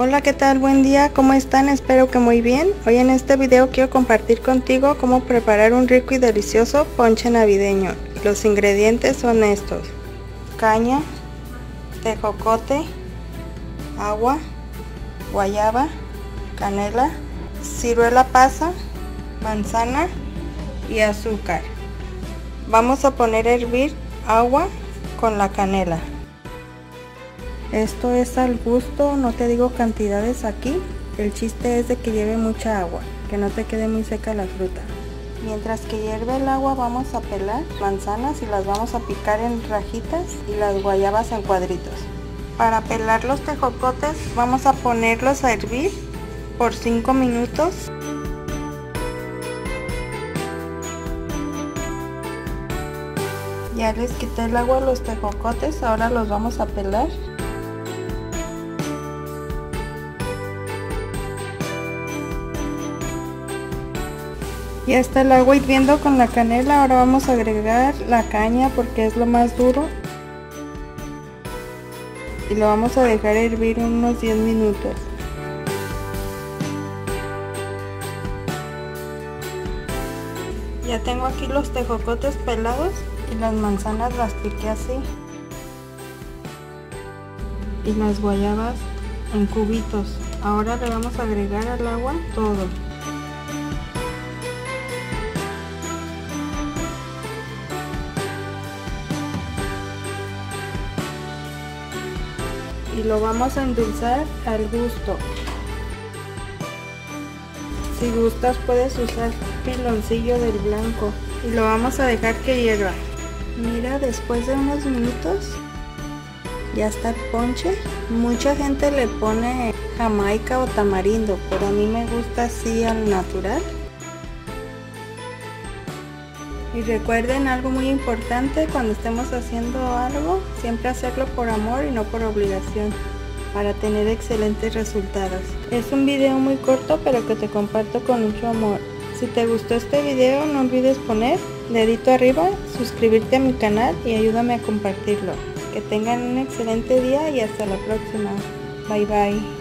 Hola, ¿qué tal? Buen día, ¿cómo están? Espero que muy bien. Hoy en este video quiero compartir contigo cómo preparar un rico y delicioso ponche navideño. Los ingredientes son estos: caña, tejocote, agua, guayaba, canela, ciruela pasa, manzana y azúcar. Vamos a poner a hervir agua con la canela. Esto es al gusto, no te digo cantidades aquí. El chiste es de que lleve mucha agua, que no te quede muy seca la fruta. Mientras que hierve el agua vamos a pelar manzanas y las vamos a picar en rajitas y las guayabas en cuadritos. Para pelar los tejocotes vamos a ponerlos a hervir por 5 minutos. Ya les quité el agua a los tejocotes, ahora los vamos a pelar. Ya está el agua hirviendo con la canela, ahora vamos a agregar la caña porque es lo más duro. Y lo vamos a dejar hervir unos 10 minutos. Ya tengo aquí los tejocotes pelados y las manzanas las piqué así. Y las guayabas en cubitos. Ahora le vamos a agregar al agua todo. Y lo vamos a endulzar al gusto. Si gustas puedes usar piloncillo del blanco y lo vamos a dejar que hierva. Mira, después de unos minutos ya está el ponche. Mucha gente le pone jamaica o tamarindo, pero a mí me gusta así al natural. Y recuerden algo muy importante: cuando estemos haciendo algo, siempre hacerlo por amor y no por obligación, para tener excelentes resultados. Es un video muy corto, pero que te comparto con mucho amor. Si te gustó este video, no olvides poner dedito arriba, suscribirte a mi canal y ayúdame a compartirlo. Que tengan un excelente día y hasta la próxima. Bye bye.